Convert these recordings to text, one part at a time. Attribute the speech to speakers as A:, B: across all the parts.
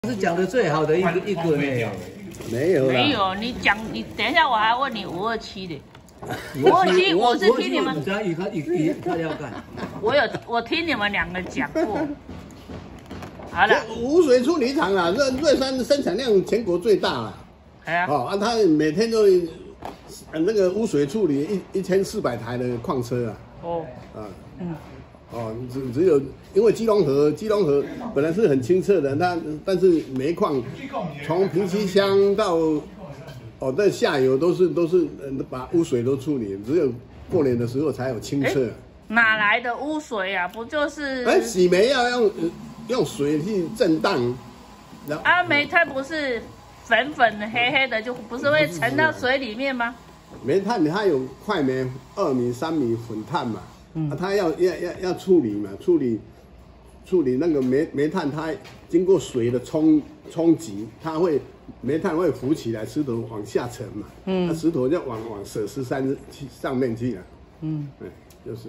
A: 是讲的最好的一个呢。
B: 没有啦，
C: 没有，你讲，你等一下我还问你527的，527我是听你们，
A: 他要干，
C: 我听你们两个讲过。好了，
B: 污水处理厂啦，瑞山生产量全国最大啦。
C: 哎呀，
B: 哦啊，他每天都那个污水处理1400台的矿车啊。
C: 哦，
B: 啊，哦，只有因为基隆河本来是很清澈的，但是煤矿从平溪乡到在下游都是把污水都处理，只有过年的时候才有清澈。
C: 哪来的污水啊？不就是？
B: 洗煤要用水去震荡，然后
C: 煤炭不是粉粉的、黑黑的，就不是会沉到水里面吗？
B: 煤炭它有快煤、2米、3米混碳嘛，它要处理嘛，处理那个煤炭，它经过水的冲击，煤炭会浮起来，石头往下沉嘛，那石头就往舍斯山上面去了，就是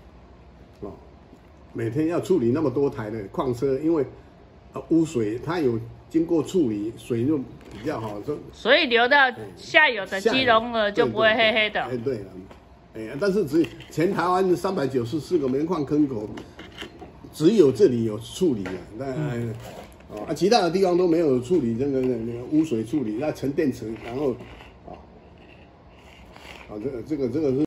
B: 每天要处理那么多台的矿车，因为污水它有经过处理，水就比较好，
C: 所以流到下游的基隆了就不会黑黑的。
B: 对了，但是全台湾394个煤矿坑口，只有这里有处理啊，其他的地方都没有处理那个污水处理，那沉淀层，然后这个是。